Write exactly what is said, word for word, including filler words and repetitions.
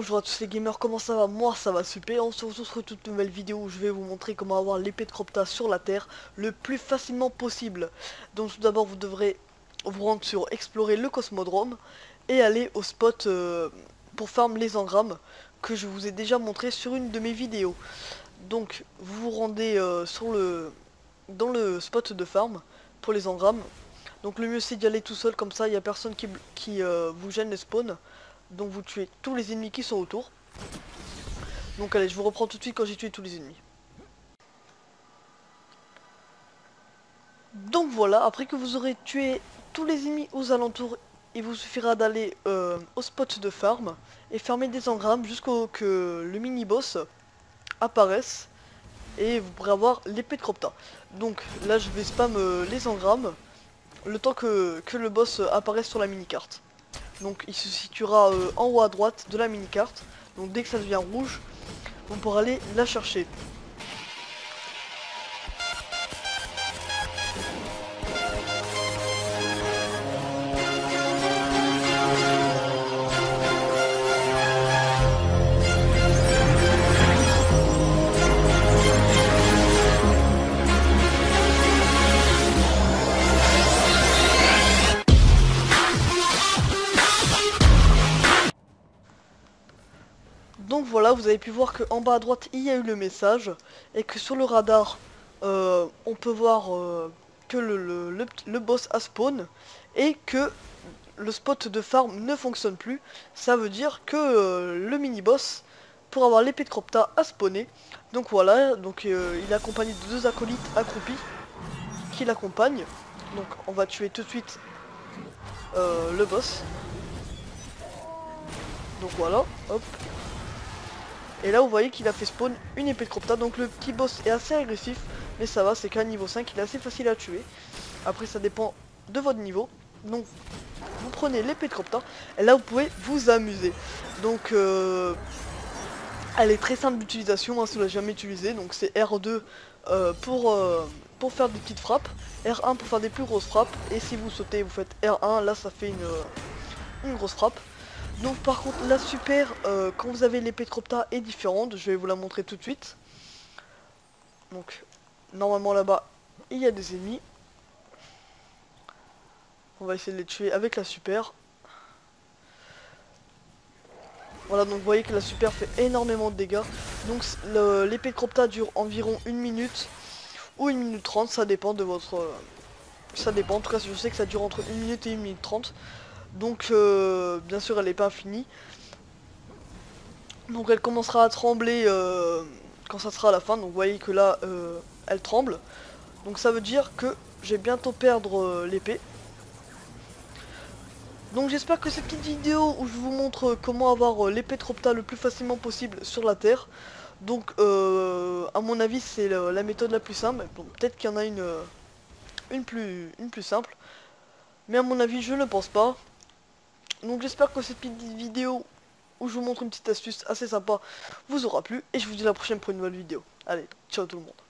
bonjour à tous les gamers, comment ça va? Moi ça va super, on se retrouve sur toute nouvelle vidéo où je vais vous montrer comment avoir l'épée de Cropta sur la terre le plus facilement possible. Donc tout d'abord vous devrez vous rendre sur explorer le cosmodrome et aller au spot euh, pour farm les engrammes que je vous ai déjà montré sur une de mes vidéos. Donc vous vous rendez euh, sur le dans le spot de farm pour les engrammes. Donc le mieux c'est d'y aller tout seul, comme ça il n'y a personne qui, qui euh, vous gêne le spawn. Donc vous tuez tous les ennemis qui sont autour. Donc allez, je vous reprends tout de suite quand j'ai tué tous les ennemis. Donc voilà, après que vous aurez tué tous les ennemis aux alentours, il vous suffira d'aller euh, au spot de farm et farmer des engrammes jusqu'au que le mini-boss apparaisse et vous pourrez avoir l'épée de Cropta. Donc là je vais spam euh, les engrammes le temps que, que le boss apparaisse sur la mini-carte. Donc il se situera euh, en haut à droite de la mini-carte. Donc dès que ça devient rouge, on pourra aller la chercher. Donc voilà, vous avez pu voir qu'en bas à droite il y a eu le message et que sur le radar euh, on peut voir euh, que le, le, le, le boss a spawn et que le spot de farm ne fonctionne plus. Ça veut dire que euh, le mini boss pour avoir l'épée de Cropta a spawné. Donc voilà, donc euh, il est accompagné de deux acolytes accroupis qui l'accompagnent. Donc on va tuer tout de suite euh, le boss. Donc voilà, hop. Et là vous voyez qu'il a fait spawn une épée de Cropta. Donc le petit boss est assez agressif, mais ça va, c'est qu'à niveau cinq il est assez facile à tuer. Après ça dépend de votre niveau. Donc vous prenez l'épée de Cropta et là vous pouvez vous amuser. Donc euh, elle est très simple d'utilisation, hein, si vous l'avez jamais utilisée. Donc c'est R deux euh, pour, euh, pour faire des petites frappes, R un pour faire des plus grosses frappes, et si vous sautez vous faites R un, là ça fait une, une grosse frappe. Donc par contre la super euh, quand vous avez l'épée de Cropta est différente, je vais vous la montrer tout de suite. Donc normalement là-bas il y a des ennemis. On va essayer de les tuer avec la super. Voilà, donc vous voyez que la super fait énormément de dégâts. Donc l'épée de Cropta dure environ une minute ou une minute trente, ça dépend de votre... Euh, ça dépend, en tout cas je sais que ça dure entre une minute et une minute trente. Donc euh, bien sûr elle n'est pas infinie. Donc elle commencera à trembler euh, quand ça sera à la fin. Donc vous voyez que là euh, elle tremble. Donc ça veut dire que je vais bientôt perdre euh, l'épée. Donc j'espère que cette petite vidéo où je vous montre comment avoir euh, l'épée de Cropta le plus facilement possible sur la terre. Donc euh, à mon avis c'est la méthode la plus simple. Bon, peut-être qu'il y en a une, euh, une, plus, une plus simple. Mais à mon avis je ne pense pas. Donc j'espère que cette petite vidéo où je vous montre une petite astuce assez sympa vous aura plu. Et je vous dis à la prochaine pour une nouvelle vidéo. Allez, ciao tout le monde.